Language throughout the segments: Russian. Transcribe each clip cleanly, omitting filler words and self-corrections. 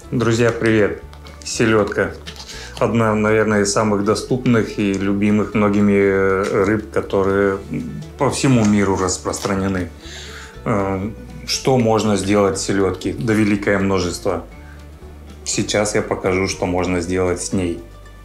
Друзья, привет! Селедка. Одна, наверное, из самых доступных и любимых многими рыб, которые по всему миру распространены. Что можно сделать с селедки? Да великое множество. Сейчас я покажу, что можно сделать с ней.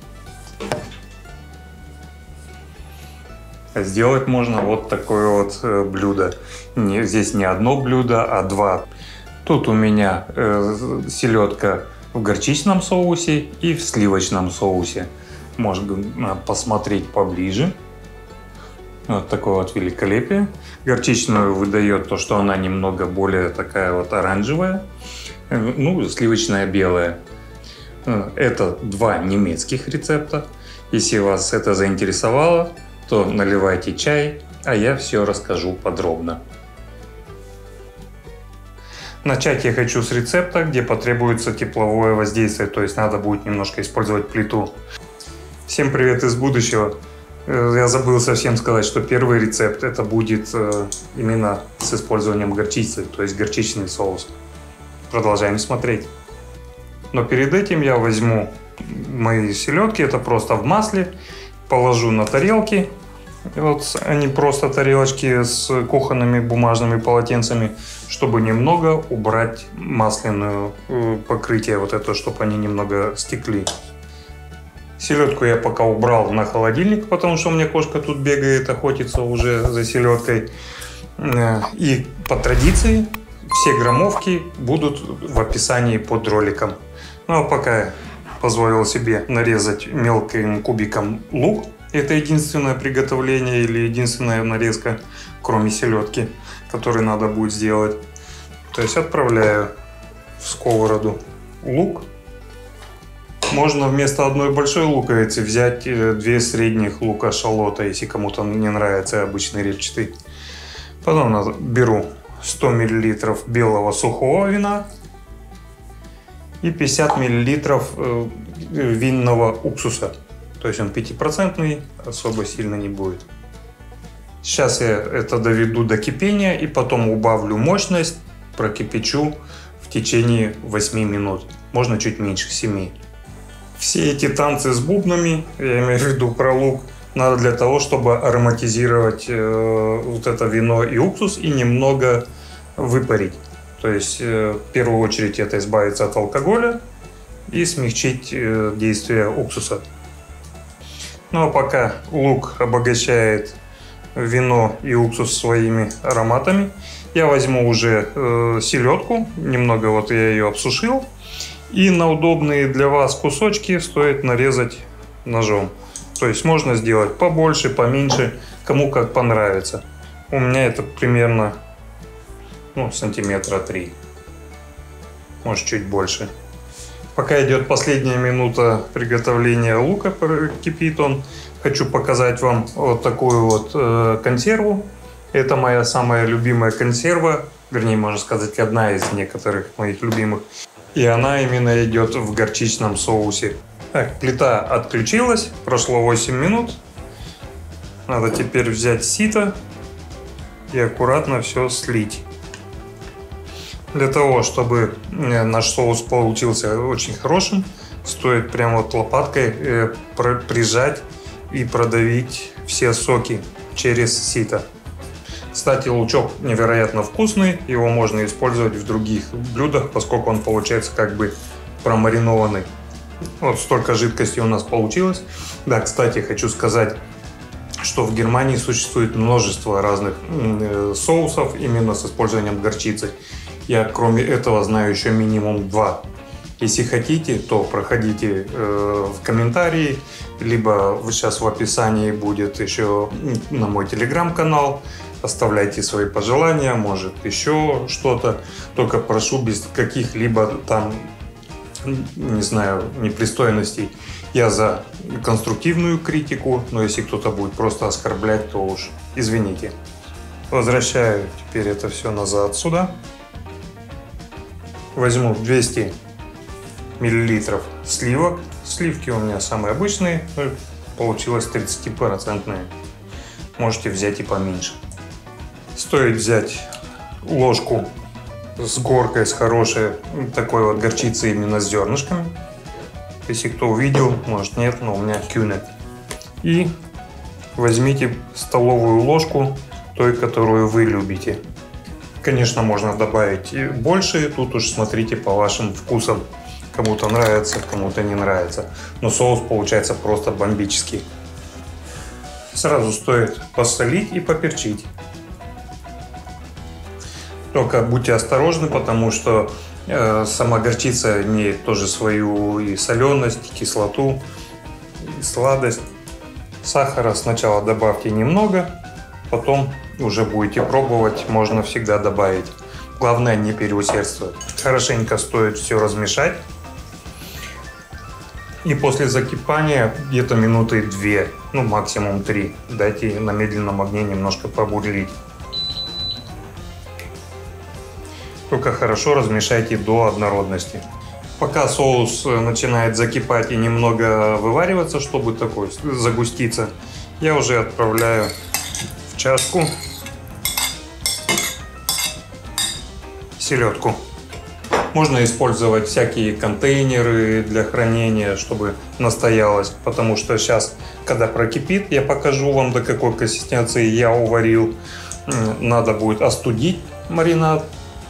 Сделать можно вот такое вот блюдо. Здесь не одно блюдо, а два. Тут у меня селедка в горчичном соусе и в сливочном соусе. Можно посмотреть поближе. Вот такое вот великолепие. Горчичную выдает то, что она немного более такая вот оранжевая. Ну, сливочная белая. Это два немецких рецепта. Если вас это заинтересовало, то наливайте чай, а я все расскажу подробно. Начать я хочу с рецепта, где потребуется тепловое воздействие, то есть надо будет немножко использовать плиту. Всем привет из будущего. Я забыл совсем сказать, что первый рецепт это будет именно с использованием горчицы, то есть горчичный соус. Продолжаем смотреть. Но перед этим я возьму мои селедки, это просто в масле, положу на тарелки. Вот они просто тарелочки с кухонными бумажными полотенцами, чтобы немного убрать масляное покрытие, вот это, чтобы они немного стекли. Селедку я пока убрал на холодильник, потому что у меня кошка тут бегает, охотится уже за селедкой. И по традиции все граммовки будут в описании под роликом. Ну а пока я позволил себе нарезать мелким кубиком лук. Это единственное приготовление или единственная нарезка, кроме селедки, которую надо будет сделать. То есть отправляю в сковороду лук. Можно вместо одной большой луковицы взять две средних лука-шалота, если кому-то не нравится обычный репчатый. Потом беру 100 мл белого сухого вина и 50 мл винного уксуса. То есть он 5%, особо сильно не будет. Сейчас я это доведу до кипения и потом убавлю мощность, прокипячу в течение 8 минут. Можно чуть меньше 7. Все эти танцы с бубнами, я имею в виду про лук, надо для того, чтобы ароматизировать вот это вино и уксус и немного выпарить. То есть в первую очередь это избавиться от алкоголя и смягчить действие уксуса. Ну а пока лук обогащает вино и уксус своими ароматами, я возьму уже селедку, немного вот я ее обсушил, и на удобные для вас кусочки стоит нарезать ножом. То есть можно сделать побольше, поменьше, кому как понравится. У меня это примерно сантиметра 3, может чуть больше. Пока идет последняя минута приготовления лука, кипит он, хочу показать вам вот такую вот консерву. Это моя самая любимая консерва, вернее, можно сказать, одна из некоторых моих любимых. И она именно идет в горчичном соусе. Так, плита отключилась, прошло 8 минут. Надо теперь взять сито и аккуратно все слить. Для того, чтобы наш соус получился очень хорошим, стоит прямо вот лопаткой прижать и продавить все соки через сито. Кстати, лучок невероятно вкусный, его можно использовать в других блюдах, поскольку он получается как бы промаринованный. Вот столько жидкости у нас получилось. Да, кстати, хочу сказать, что в Германии существует множество разных соусов именно с использованием горчицы. Я кроме этого знаю еще минимум 2. Если хотите, то проходите в комментарии, либо сейчас в описании будет еще на мой телеграм-канал. Оставляйте свои пожелания, может еще что-то. Только прошу без каких-либо там, не знаю, непристойностей. Я за конструктивную критику, но если кто-то будет просто оскорблять, то уж извините. Возвращаю теперь это все назад сюда. Возьму 200 мл сливок. Сливки у меня самые обычные, получилось 30%. Можете взять и поменьше. Стоит взять ложку с горкой, с хорошей такой вот горчицей именно с зернышками. Если кто увидел, может нет, но у меня кюне. И возьмите столовую ложку той, которую вы любите. Конечно, можно добавить и больше, тут уж смотрите по вашим вкусам. Кому-то нравится, кому-то не нравится. Но соус получается просто бомбический. Сразу стоит посолить и поперчить. Только будьте осторожны, потому что сама горчица имеет тоже свою и соленость, и кислоту, и сладость. Сахара сначала добавьте немного, потом уже будете пробовать, можно всегда добавить. Главное не переусердствовать. Хорошенько стоит все размешать. И после закипания где-то минуты 2, ну максимум 3, дайте на медленном огне немножко побурлить. Только хорошо размешайте до однородности. Пока соус начинает закипать и немного вывариваться, чтобы такой загуститься, я уже отправляю в чашку селедку. Можно использовать всякие контейнеры для хранения, чтобы настоялось, потому что сейчас, когда прокипит, я покажу вам, до какой консистенции я уварил. Надо будет остудить маринад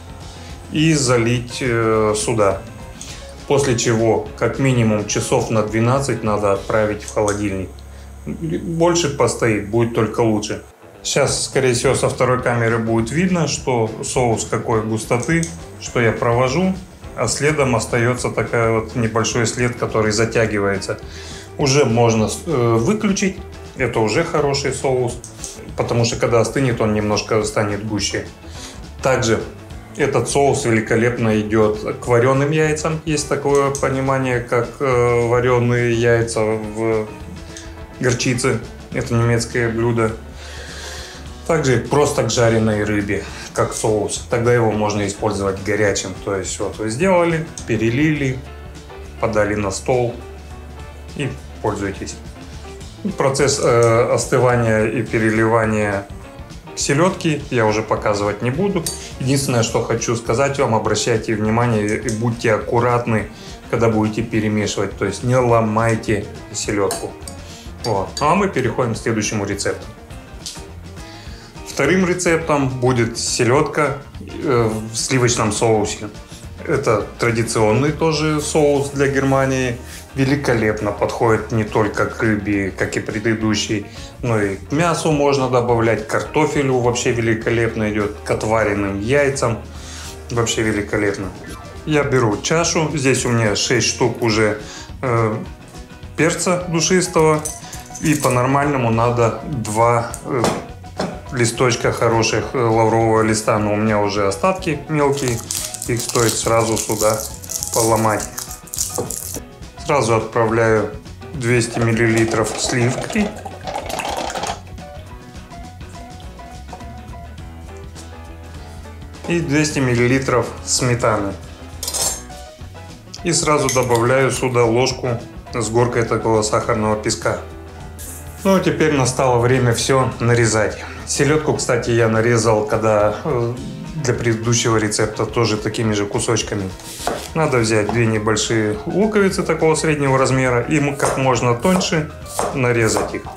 и залить сюда. После чего, как минимум часов на 12 надо отправить в холодильник. Больше постоит, будет только лучше. Сейчас, скорее всего, со второй камеры будет видно, что соус какой густоты, что я провожу, а следом остается такой вот небольшой след, который затягивается. Уже можно выключить, это уже хороший соус, потому что когда остынет, он немножко станет гуще. Также этот соус великолепно идет к вареным яйцам. Есть такое понимание, как вареные яйца в горчице. Это немецкое блюдо. Также просто к жареной рыбе, как соус. Тогда его можно использовать горячим. То есть вот вы сделали, перелили, подали на стол и пользуйтесь. Процесс остывания и переливания селедки я уже показывать не буду. Единственное, что хочу сказать вам, обращайте внимание и будьте аккуратны, когда будете перемешивать. То есть не ломайте селедку. Вот. Ну а мы переходим к следующему рецепту. Вторым рецептом будет селедка в сливочном соусе. Это традиционный тоже соус для Германии. Великолепно подходит не только к рыбе, как и предыдущий, но и к мясу можно добавлять, к картофелю вообще великолепно идет, к отваренным яйцам вообще великолепно. Я беру чашу, здесь у меня 6 штук уже перца душистого, и по-нормальному надо 2 листочка хороших лаврового листа, но у меня уже остатки мелкие, их стоит сразу сюда поломать. Сразу отправляю 200 мл сливки. И 200 мл сметаны. И сразу добавляю сюда ложку с горкой такого сахарного песка. Ну а теперь настало время все нарезать. Селедку, кстати, я нарезал, когда для предыдущего рецепта тоже такими же кусочками. Надо взять 2 небольшие луковицы такого среднего размера и как можно тоньше нарезать их.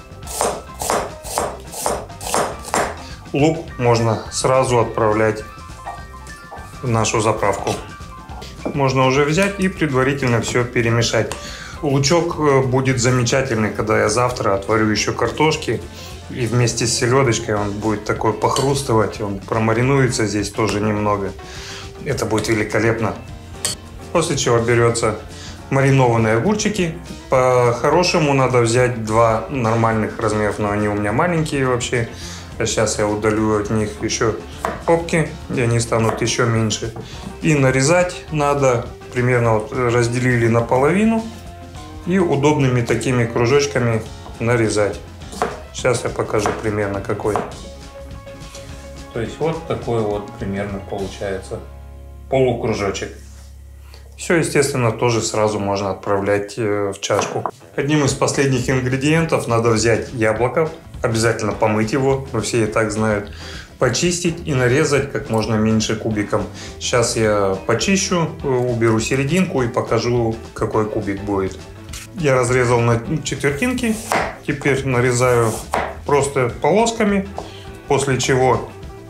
Лук можно сразу отправлять в нашу заправку. Можно уже взять и предварительно все перемешать. Лучок будет замечательный, когда я завтра отварю еще картошки. И вместе с селедочкой он будет такой похрустывать. Он промаринуется здесь тоже немного. Это будет великолепно. После чего берется маринованные огурчики. По-хорошему надо взять 2 нормальных размеров, но они у меня маленькие вообще. Сейчас я удалю от них еще попки, и они станут еще меньше. И нарезать надо, примерно вот разделили наполовину. И удобными такими кружочками нарезать. Сейчас я покажу примерно какой. То есть вот такой вот примерно получается полукружочек. Все, естественно, тоже сразу можно отправлять в чашку. Одним из последних ингредиентов надо взять яблоко. Обязательно помыть его, но все и так знают. почистить и нарезать как можно меньше кубиком. Сейчас я почищу, уберу серединку и покажу, какой кубик будет. Я разрезал на четвертинки, теперь нарезаю просто полосками, после чего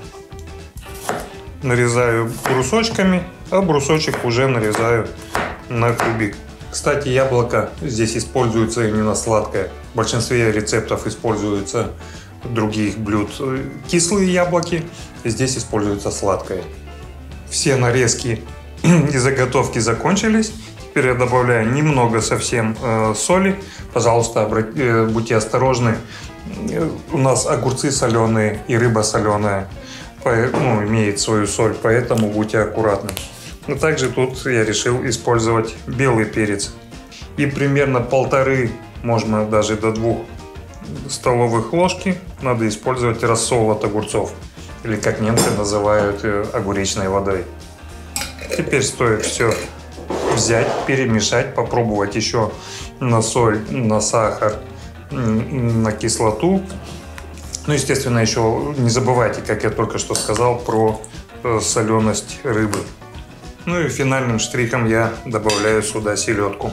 нарезаю брусочками, а брусочек уже нарезаю на кубик. Кстати, яблоко здесь используется именно сладкое. В большинстве рецептов используются других блюд кислые яблоки, здесь используется сладкое. Все нарезки и заготовки закончились. Теперь я добавляю немного совсем соли. Пожалуйста, будьте осторожны. У нас огурцы соленые и рыба соленая, имеет свою соль, поэтому будьте аккуратны. Но также тут я решил использовать белый перец. И примерно 1,5, можно даже до 2 столовых ложки надо использовать рассол от огурцов. Или как немцы называют, огуречной водой. Теперь стоит все взять, перемешать, попробовать еще на соль, на сахар, на кислоту. Ну, естественно, еще не забывайте, как я только что сказал, про соленость рыбы. Ну и финальным штрихом я добавляю сюда селедку.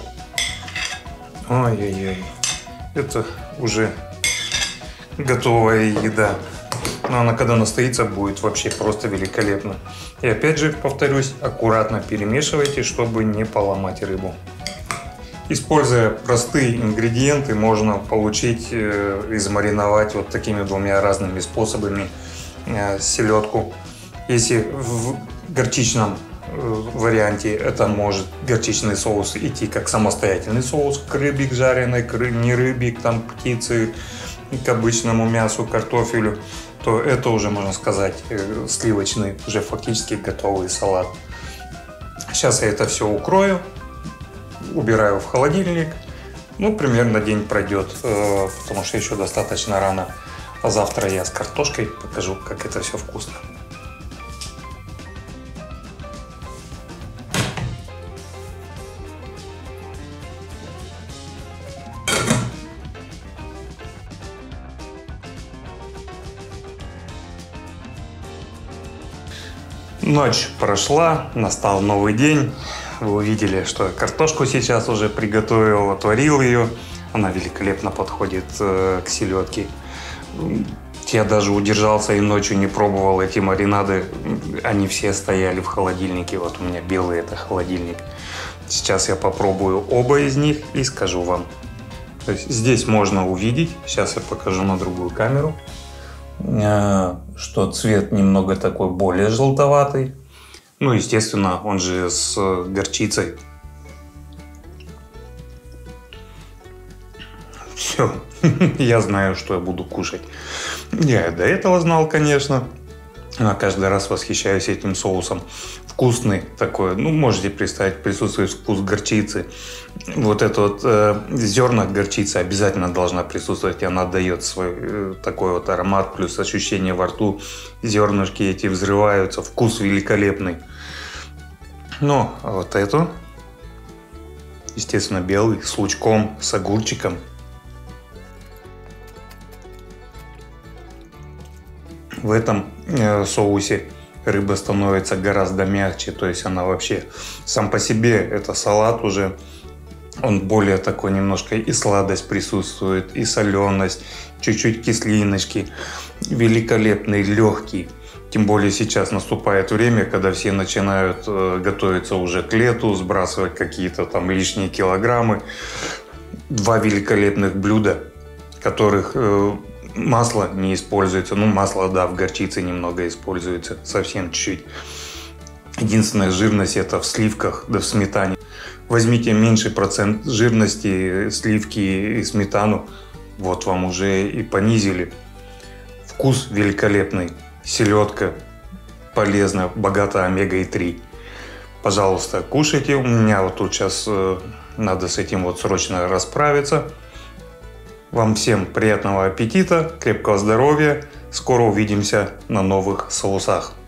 Ой-ой-ой, это уже готовая еда. Но она, когда настоится, будет вообще просто великолепно. И опять же, повторюсь, аккуратно перемешивайте, чтобы не поломать рыбу. Используя простые ингредиенты, можно получить и замариновать вот такими 2 разными способами селедку. Если в горчичном варианте это может горчичный соус идти как самостоятельный соус к рыбе к жареной, не рыбе, там птицы, к обычному мясу, картофелю, то это уже, можно сказать, сливочный, уже фактически готовый салат. Сейчас я это все укрою, убираю в холодильник. Ну, примерно день пройдет, потому что еще достаточно рано. А завтра я с картошкой покажу, как это все вкусно. Ночь прошла, настал новый день. Вы увидели, что я картошку сейчас уже приготовил, отварил ее. Она великолепно подходит к селедке. Я даже удержался и ночью не пробовал эти маринады. Они все стояли в холодильнике. Вот у меня белый это холодильник. Сейчас я попробую оба из них и скажу вам. То есть здесь можно увидеть, сейчас я покажу на другую камеру, что цвет немного такой более желтоватый. Ну, естественно, он же с горчицей. Все, я знаю, что я буду кушать. Я до этого знал, конечно. Но каждый раз восхищаюсь этим соусом. Вкусный такой. Ну, можете представить, присутствует вкус горчицы. Вот это вот зерна горчицы обязательно должна присутствовать. Она дает свой такой вот аромат, плюс ощущение во рту. Зернышки эти взрываются. Вкус великолепный. Но вот эту, естественно, белый, с лучком, с огурчиком. В этом соусе рыба становится гораздо мягче, то есть она вообще сам по себе, это салат уже, он более такой немножко и сладость присутствует, и соленость, чуть-чуть кислиночки, великолепный, легкий. Тем более сейчас наступает время, когда все начинают готовиться уже к лету, сбрасывать какие-то там лишние килограммы. 2 великолепных блюда, которых масло не используется. Ну, масло, да, в горчице немного используется, совсем чуть-чуть. Единственная жирность это в сливках, да в сметане. Возьмите меньший процент жирности сливки и сметану, вот вам уже и понизили. Вкус великолепный. Селедка полезная, богата омегой-3. Пожалуйста, кушайте. У меня вот тут сейчас надо с этим вот срочно расправиться. Вам всем приятного аппетита, крепкого здоровья. Скоро увидимся на новых соусах.